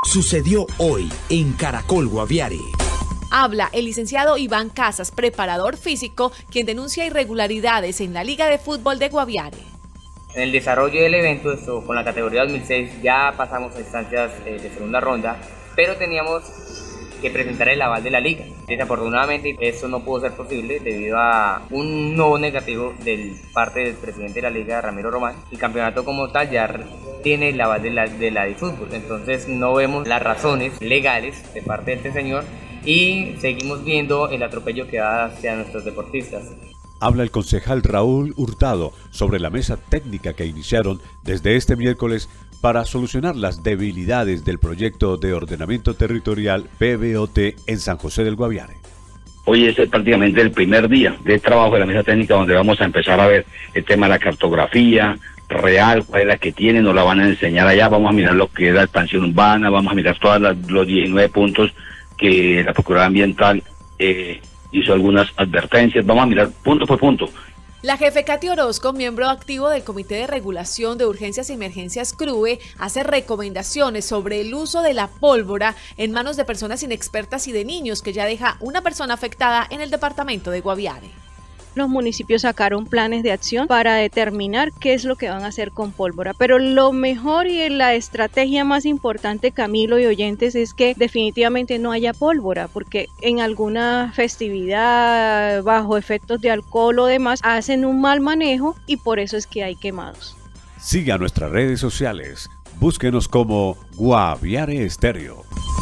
Sucedió hoy en Caracol Guaviare. Habla el licenciado Iván Casas, preparador físico, quien denuncia irregularidades en la Liga de Fútbol de Guaviare. En el desarrollo del evento, con la categoría 2006, ya pasamos a instancias de segunda ronda, pero teníamos que presentar el aval de la liga. Desafortunadamente eso no pudo ser posible debido a un no negativo de parte del presidente de la liga, Ramiro Román. El campeonato como tal ya tiene el aval de la DiFútbol, entonces no vemos las razones legales de parte de este señor y seguimos viendo el atropello que da hacia nuestros deportistas. Habla el concejal Raúl Hurtado sobre la mesa técnica que iniciaron desde este miércoles para solucionar las debilidades del proyecto de ordenamiento territorial PBOT en San José del Guaviare. Hoy es prácticamente el primer día de trabajo de la mesa técnica donde vamos a empezar a ver el tema de la cartografía real, cuál es la que tiene, nos la van a enseñar allá, vamos a mirar lo que es la expansión urbana, vamos a mirar todos los 19 puntos que la Procuraduría Ambiental hizo algunas advertencias, vamos a mirar punto por punto. La jefe Katy Orozco, miembro activo del Comité de Regulación de Urgencias y Emergencias CRUE, hace recomendaciones sobre el uso de la pólvora en manos de personas inexpertas y de niños, que ya deja una persona afectada en el departamento de Guaviare. Los municipios sacaron planes de acción para determinar qué es lo que van a hacer con pólvora, pero lo mejor y la estrategia más importante, Camilo y oyentes, es que definitivamente no haya pólvora, porque en alguna festividad bajo efectos de alcohol o demás hacen un mal manejo y por eso es que hay quemados. Siga nuestras redes sociales, búsquenos como Guaviare Estéreo.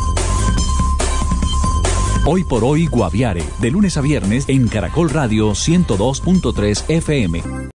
Hoy por hoy Guaviare, de lunes a viernes en Caracol Radio 102.3 FM.